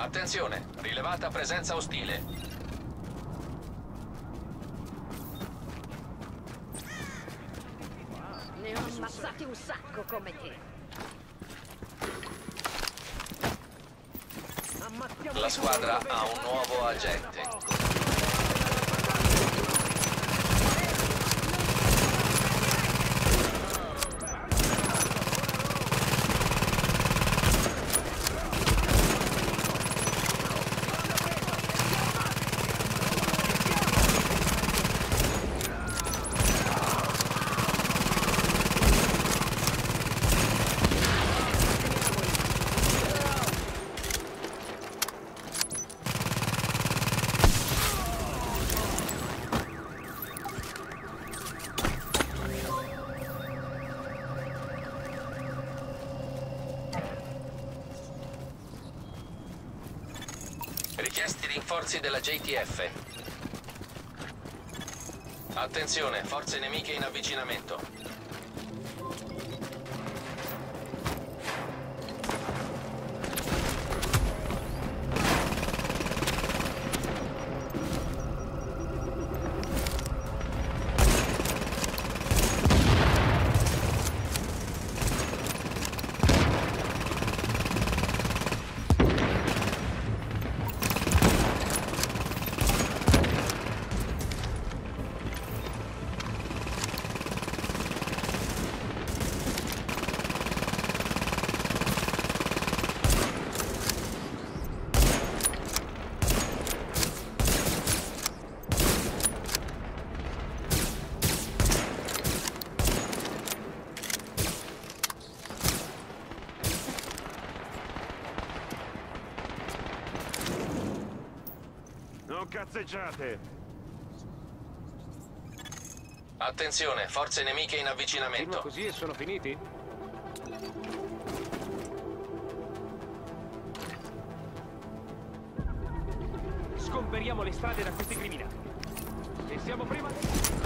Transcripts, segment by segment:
Attenzione, rilevata presenza ostile. Ne ho ammazzati un sacco come te. La squadra ha un nuovo agente. Richiesti rinforzi della JTF. Attenzione, forze nemiche in avvicinamento. Non cazzeggiate! Attenzione, forze nemiche in Continua avvicinamento. così e sono finiti? Sgomberiamo le strade da questi criminali. E siamo prima...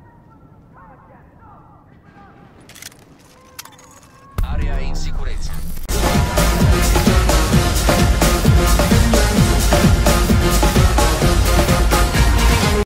Area in sicurezza.